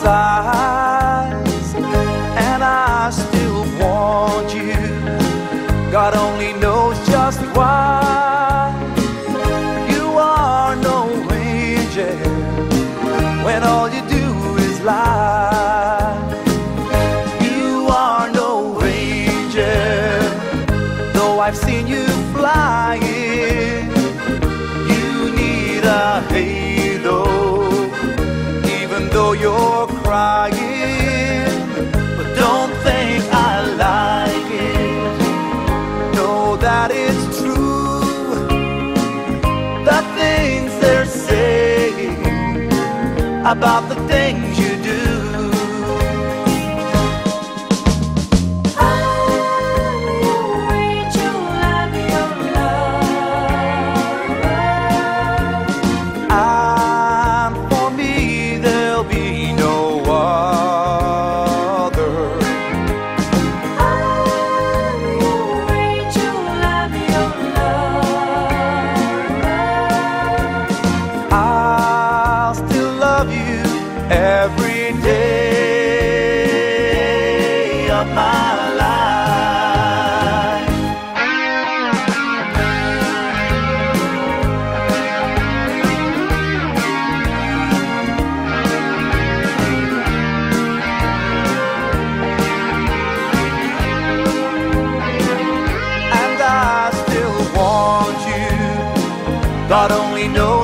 sighs, and I still want you. God only knows just why. You are no angel when all you do is lie. You are no angel, though I've seen you flying. You need a halo, even though you're crying. But don't think I like it, know that it's true. The things they're saying about the things you do. Every day of my life. And I still want you. God only knows